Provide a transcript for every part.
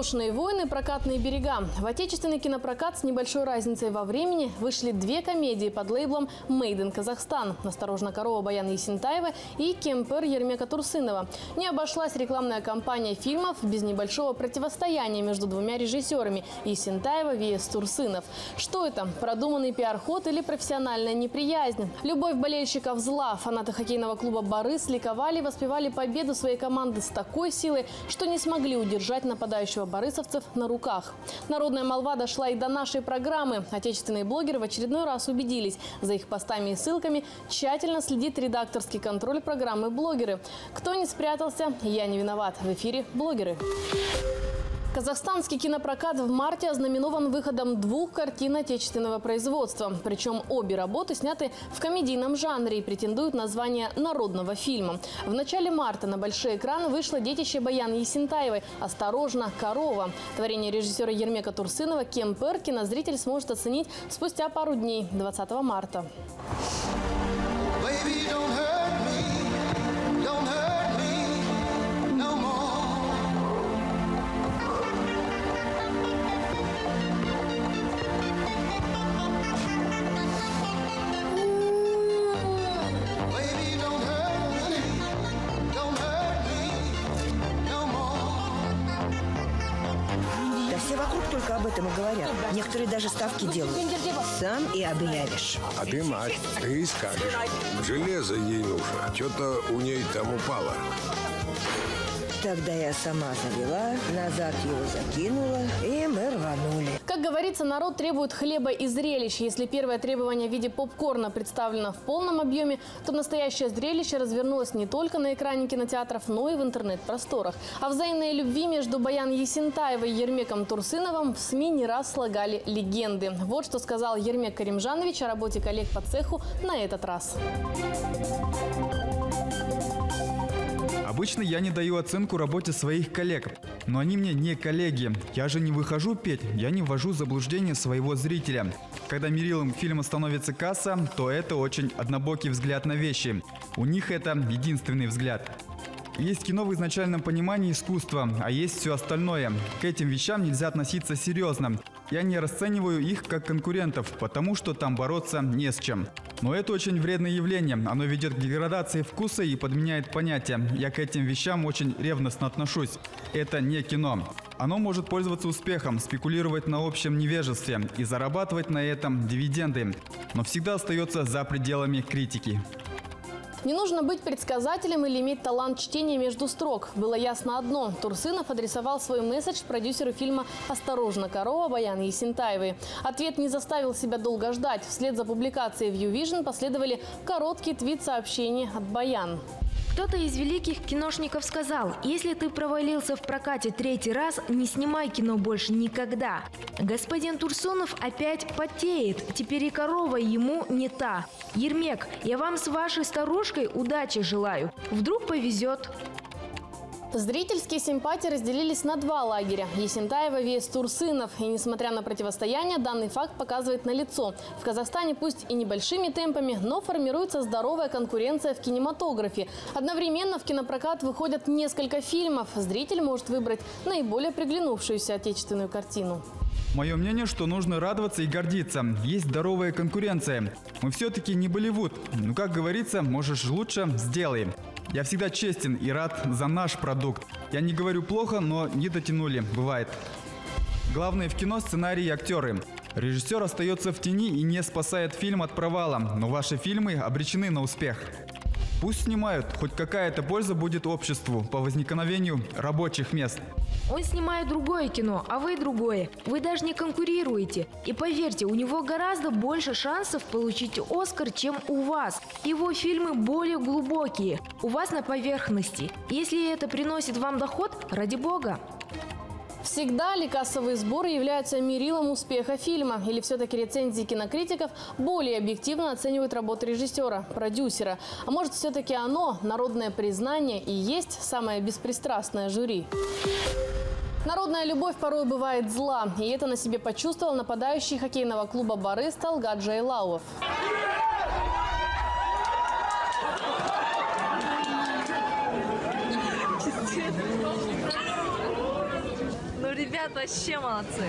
Брошенные войны, прокатные берега. В отечественный кинопрокат с небольшой разницей во времени вышли две комедии под лейблом «Made in Казахстан». «Осторожно, корова» Баяна Есентаева и «Кемпер» Ермека Турсынова. Не обошлась рекламная кампания фильмов без небольшого противостояния между двумя режиссерами – Есентаева vs Турсынов. Что это? Продуманный пиар-ход или профессиональная неприязнь? Любовь болельщиков зла. Фанаты хоккейного клуба «Борис» ликовали и воспевали победу своей команды с такой силой, что не смогли удержать нападающего борисовцев на руках. Народная молва дошла и до нашей программы. Отечественные блогеры в очередной раз убедились. За их постами и ссылками тщательно следит редакторский контроль программы «Блогеры». Кто не спрятался, я не виноват. В эфире «Блогеры». Казахстанский кинопрокат в марте ознаменован выходом двух картин отечественного производства. Причем обе работы сняты в комедийном жанре и претендуют на звание народного фильма. В начале марта на большой экран вышло детище Баяны Есентаевой «Осторожно, корова». Творение режиссера Ермека Турсынова «Кемпер» кинозритель сможет оценить спустя пару дней, 20 марта. Все вокруг только об этом и говорят. Некоторые даже ставки делают. Сам и объявишь. А ты мать, ты и скажешь. Железо ей нужно. Что-то у ней там упало. Тогда я сама завела, назад его закинула, и мы рванули. Как говорится, народ требует хлеба и зрелищ. Если первое требование в виде попкорна представлено в полном объеме, то настоящее зрелище развернулось не только на экране кинотеатров, но и в интернет-просторах. О взаимной любви между Баяной Есентаевой и Ермеком Турсыновым в СМИ не раз слагали легенды. Вот что сказал Ермек Каримжанович о работе коллег по цеху на этот раз. Обычно я не даю оценку работе своих коллег, но они мне не коллеги. Я же не выхожу петь, я не ввожу в заблуждение своего зрителя. Когда мерилом фильма становится касса, то это очень однобокий взгляд на вещи. У них это единственный взгляд. Есть кино в изначальном понимании искусства, а есть все остальное. К этим вещам нельзя относиться серьезно. Я не расцениваю их как конкурентов, потому что там бороться не с чем. Но это очень вредное явление. Оно ведет к деградации вкуса и подменяет понятия. Я к этим вещам очень ревностно отношусь. Это не кино. Оно может пользоваться успехом, спекулировать на общем невежестве и зарабатывать на этом дивиденды. Но всегда остается за пределами критики. Не нужно быть предсказателем или иметь талант чтения между строк. Было ясно одно – Турсынов адресовал свой месседж продюсеру фильма «Осторожно, корова» Баяны Есентаевой. Ответ не заставил себя долго ждать. Вслед за публикацией в YouVision последовали короткие твит-сообщения от Баян. Кто-то из великих киношников сказал: если ты провалился в прокате третий раз, не снимай кино больше никогда. Господин Турсунов опять потеет, теперь и корова ему не та. Ермек, я вам с вашей старушкой удачи желаю. Вдруг повезет. Зрительские симпатии разделились на два лагеря – Есентаева vs Турсынов. И несмотря на противостояние, данный факт показывает налицо. В Казахстане пусть и небольшими темпами, но формируется здоровая конкуренция в кинематографе. Одновременно в кинопрокат выходят несколько фильмов. Зритель может выбрать наиболее приглянувшуюся отечественную картину. Мое мнение, что нужно радоваться и гордиться. Есть здоровая конкуренция. Мы все-таки не Болливуд. Ну, как говорится, можешь лучше – сделай. Я всегда честен и рад за наш продукт. Я не говорю плохо, но не дотянули. Бывает. Главное в кино – сценарий и актеры. Режиссер остается в тени и не спасает фильм от провала. Но ваши фильмы обречены на успех. Пусть снимают, хоть какая-то польза будет обществу по возникновению рабочих мест. Он снимает другое кино, а вы другое. Вы даже не конкурируете. И поверьте, у него гораздо больше шансов получить «Оскар», чем у вас. Его фильмы более глубокие. У вас на поверхности. Если это приносит вам доход, ради бога. Всегда ли кассовые сборы являются мерилом успеха фильма? Или все-таки рецензии кинокритиков более объективно оценивают работу режиссера, продюсера? А может, все-таки оно, народное признание, и есть самое беспристрастное жюри? Народная любовь порой бывает зла. И это на себе почувствовал нападающий хоккейного клуба «Борис» Талгат Джайлауов. ребят вообще молодцы.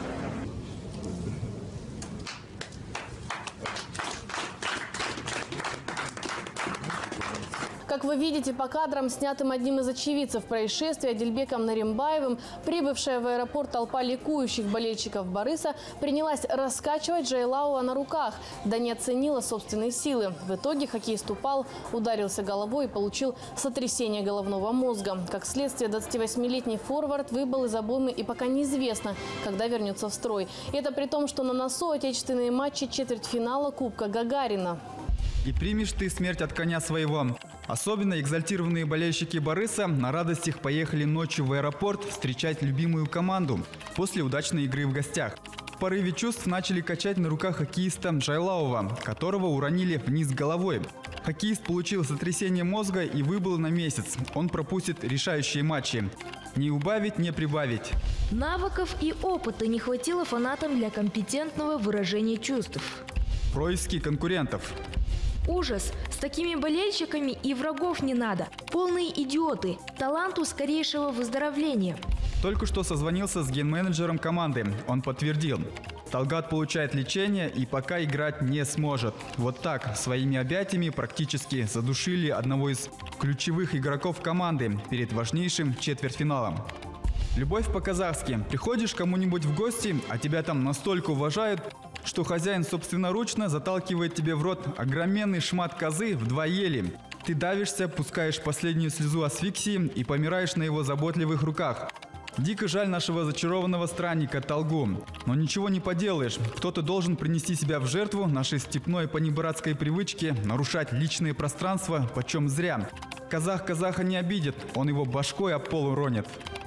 Как вы видите по кадрам, снятым одним из очевидцев происшествия Адильбеком Наримбаевым, прибывшая в аэропорт толпа ликующих болельщиков Бориса принялась раскачивать Джайлауа на руках, да не оценила собственные силы. В итоге хоккеист упал, ударился головой и получил сотрясение головного мозга. Как следствие, 28-летний форвард выбыл из обоймы и пока неизвестно, когда вернется в строй. И это при том, что на носу отечественные матчи четвертьфинала Кубка Гагарина. И примешь ты смерть от коня своего. Особенно экзальтированные болельщики Бориса на радостях поехали ночью в аэропорт встречать любимую команду после удачной игры в гостях. В порыве чувств начали качать на руках хоккеиста Джайлауа, которого уронили вниз головой. Хоккеист получил сотрясение мозга и выбыл на месяц. Он пропустит решающие матчи. Не убавить, не прибавить. Навыков и опыта не хватило фанатам для компетентного выражения чувств. Происки конкурентов. Ужас! С такими болельщиками и врагов не надо. Полные идиоты. Таланту скорейшего выздоровления. Только что созвонился с ген-менеджером команды. Он подтвердил. Талгат получает лечение и пока играть не сможет. Вот так, своими объятиями практически задушили одного из ключевых игроков команды перед важнейшим четвертьфиналом. Любовь по-казахски. Приходишь к кому-нибудь в гости, а тебя там настолько уважают, что хозяин собственноручно заталкивает тебе в рот огроменный шмат козы в 2 ели. Ты давишься, пускаешь последнюю слезу асфиксии и помираешь на его заботливых руках. Дико жаль нашего зачарованного странника Талгу. Но ничего не поделаешь. Кто-то должен принести себя в жертву нашей степной панибратской привычке нарушать личное пространство почем зря. Казах казаха не обидит, он его башкой об пол уронит.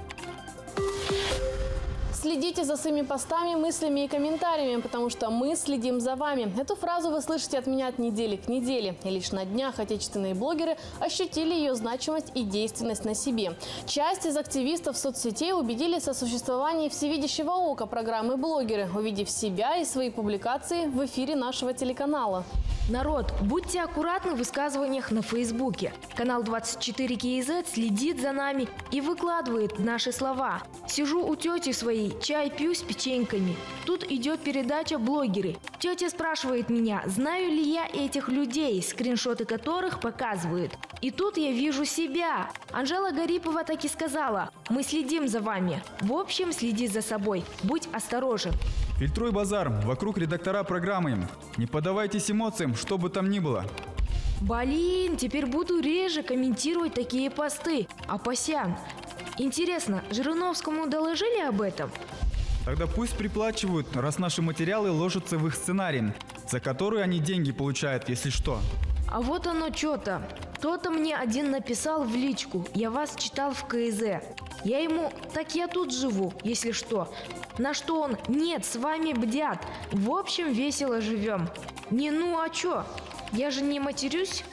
Следите за своими постами, мыслями и комментариями, потому что мы следим за вами. Эту фразу вы слышите от меня от недели к неделе. И лишь на днях отечественные блогеры ощутили ее значимость и действенность на себе. Часть из активистов соцсетей убедились о существовании всевидящего ока программы «Блогеры», увидев себя и свои публикации в эфире нашего телеканала. Народ, будьте аккуратны в высказываниях на Фейсбуке. Канал 24 КИЗ следит за нами и выкладывает наши слова. Сижу у тети своей, чай пью с печеньками. Тут идет передача «Блогеры». Тетя спрашивает меня, знаю ли я этих людей, скриншоты которых показывают. И тут я вижу себя. Анжела Гарипова так и сказала: мы следим за вами. В общем, следи за собой. Будь осторожен. Фильтруй базар. Вокруг редактора программы. Не поддавайтесь эмоциям, что бы там ни было. Блин, теперь буду реже комментировать такие посты. Апасян. Интересно, Жириновскому доложили об этом? Тогда пусть приплачивают, раз наши материалы ложатся в их сценарий, за который они деньги получают, если что. А вот оно что-то. Кто-то мне один написал в личку: я вас читал в КИЗ. Я ему: так я тут живу, если что. На что он: нет, с вами бдят. В общем, весело живем. Не, ну а чё? Я же не матерюсь.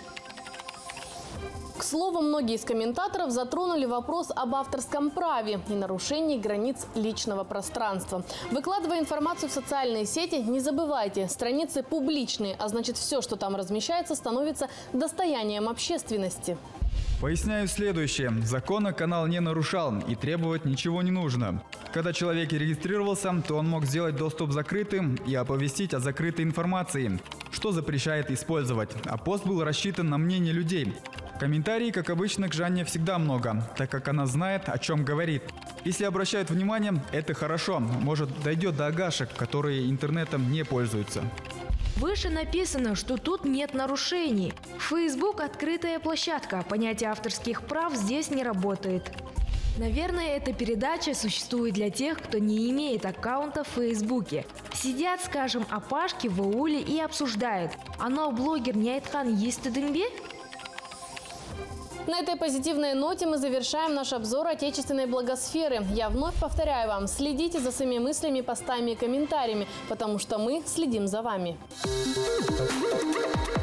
К слову, многие из комментаторов затронули вопрос об авторском праве и нарушении границ личного пространства. Выкладывая информацию в социальные сети, не забывайте, страницы публичные, а значит, все, что там размещается, становится достоянием общественности. Поясняю следующее. Закона канал не нарушал и требовать ничего не нужно. Когда человек регистрировался, то он мог сделать доступ закрытым и оповестить о закрытой информации, что запрещает использовать. А пост был рассчитан на мнение людей. Комментарий, как обычно, к Жанне всегда много, так как она знает, о чем говорит. Если обращают внимание, это хорошо. Может, дойдет до агашек, которые интернетом не пользуются. Выше написано, что тут нет нарушений. Facebook – открытая площадка, понятие авторских прав здесь не работает. Наверное, эта передача существует для тех, кто не имеет аккаунта в Фейсбуке. Сидят, скажем, опашки в ауле и обсуждают: оно блогер не Айтхан Естеденбе? На этой позитивной ноте мы завершаем наш обзор отечественной блогосферы. Я вновь повторяю вам, следите за своими мыслями, постами и комментариями, потому что мы следим за вами.